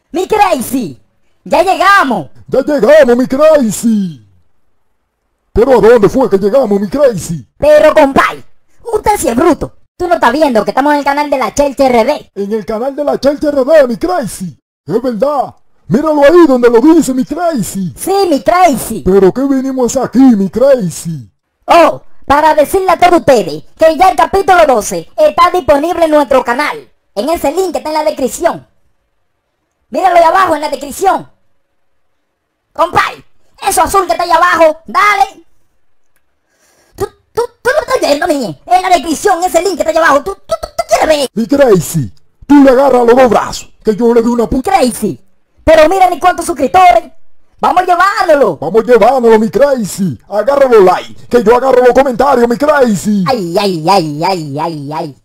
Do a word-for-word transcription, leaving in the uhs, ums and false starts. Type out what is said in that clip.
Mi Crazy, ya llegamos. Ya llegamos, mi Crazy. ¿Pero a dónde fue que llegamos, mi Crazy? Pero compay, usted sí es bruto. Tú no estás viendo que estamos en el canal de la Chelcha R D. En el canal de la Chelcha R D, mi Crazy. Es verdad. Míralo ahí donde lo dice, mi Crazy. Sí, mi Crazy. ¿Pero qué venimos aquí, mi Crazy? Oh, para decirle a todos ustedes que ya el capítulo doce está disponible en nuestro canal. En ese link que está en la descripción. Míralo ahí abajo en la descripción. Compay, eso azul que está ahí abajo, dale. Tú, tú, tú no estás viendo, niña. En la descripción, ese link que está ahí abajo. Tú, tú, tú, tú quieres ver. Mi Crazy, tú le agarras los dos brazos, que yo le doy una puta. Crazy. Pero mira ni cuántos suscriptores. Vamos llevándolo. Vamos llevándolo, mi Crazy. Agarra los likes, que yo agarro los comentarios, mi Crazy. Ay, ay, ay, ay, ay, ay.